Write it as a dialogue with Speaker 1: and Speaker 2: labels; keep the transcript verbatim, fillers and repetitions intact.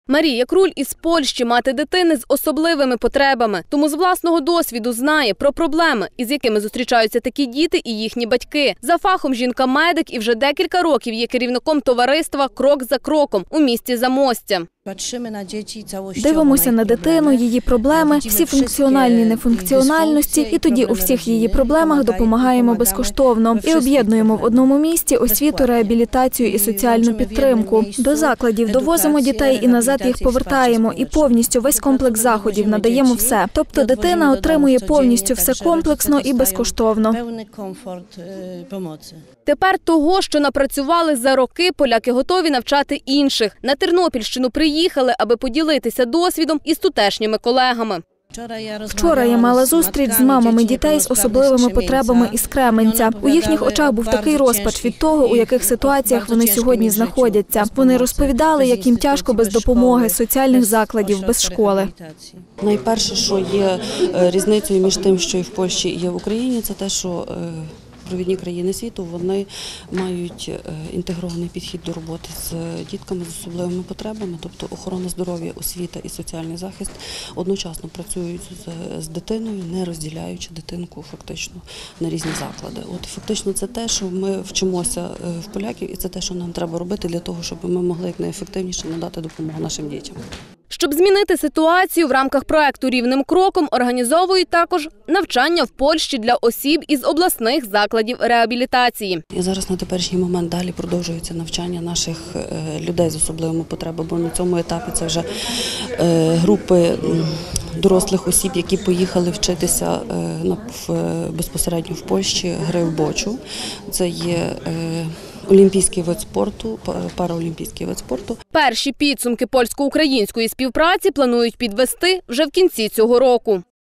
Speaker 1: Марія Круль із Польщі – мати дитини з особливими потребами. Тому з власного досвіду знає про проблеми, із якими зустрічаються такі діти і їхні батьки. За фахом жінка – медик і вже декілька років є керівником товариства «Крок за кроком» у місті Замостя.
Speaker 2: Дивимося на дитину, її проблеми, всі функціональні нефункціональності, і тоді у всіх її проблемах допомагаємо безкоштовно. І об'єднуємо в одному місці освіту, реабілітацію і соціальну підтримку. До закладів довозимо дітей і назад їх повертаємо. І повністю весь комплекс заходів надаємо все. Тобто дитина отримує повністю все комплексно і безкоштовно.
Speaker 1: Тепер того, що напрацювали за роки, поляки готові навчати інших. На Тернопільщину приїхали, аби поділитися досвідом із тутешніми колегами.
Speaker 2: Вчора я мала зустріч з мамами дітей з особливими потребами із Кременця. У їхніх очах був такий розпач від того, у яких ситуаціях вони сьогодні знаходяться. Вони розповідали, як їм тяжко без допомоги, соціальних закладів, без школи.
Speaker 3: Найперше, що є різницею між тим, що і в Польщі, і є в Україні, це те, що провідні країни світу, вони мають інтегрований підхід до роботи з дітками з особливими потребами, тобто охорона здоров'я, освіта і соціальний захист одночасно працюють з, з дитиною, не розділяючи дитинку фактично на різні заклади. От фактично це те, що ми вчимося в поляків, і це те, що нам треба робити для того, щоб ми могли якнайефективніше надати допомогу нашим дітям.
Speaker 1: Щоб змінити ситуацію, в рамках проекту «Рівним кроком» організовують також навчання в Польщі для осіб із обласних закладів реабілітації.
Speaker 3: І зараз на теперішній момент далі продовжується навчання наших людей з особливими потребами, бо на цьому етапі це вже групи дорослих осіб, які поїхали вчитися безпосередньо в Польщі гри в бочу. Це є олімпійський вид спорту, параолімпійський вид спорту.
Speaker 1: Перші підсумки польсько-української співпраці планують підвести вже в кінці цього року.